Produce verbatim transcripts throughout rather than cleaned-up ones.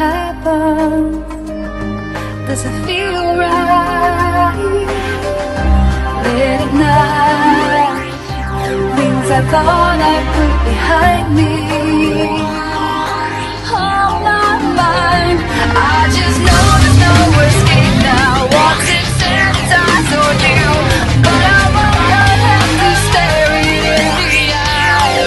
happens? Does it feel right? Late at night, things I thought I put behind me. On my mind, I just know there's no escape now. Once it's sanitized or new, but I won't have to stare it in the eye.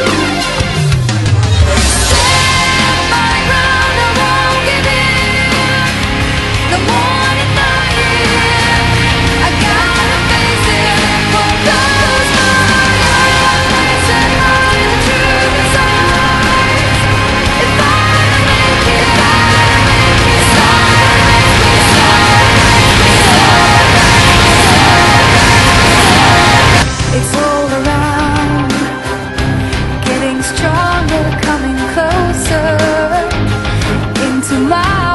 Stand my ground, I won't give in. The morning light, I gotta face it and won't close my eyes and hide the truth inside. If I make it, I make it slide. It's all around, getting stronger, coming closer into my